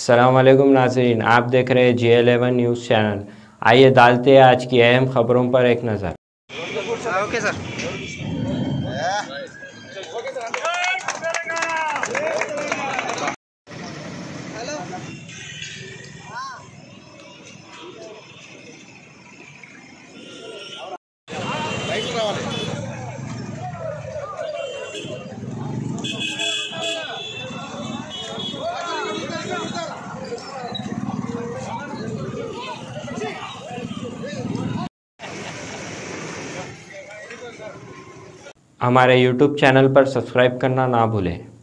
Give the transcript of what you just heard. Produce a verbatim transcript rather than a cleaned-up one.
अस्सलाम वालेकुम नाज़रीन, आप देख रहे हैं जी इलेवन न्यूज़ चैनल। आइए डालते हैं आज की अहम खबरों पर एक नज़र। Okay sir. हमारे यूट्यूब चैनल पर सब्सक्राइब करना ना भूलें।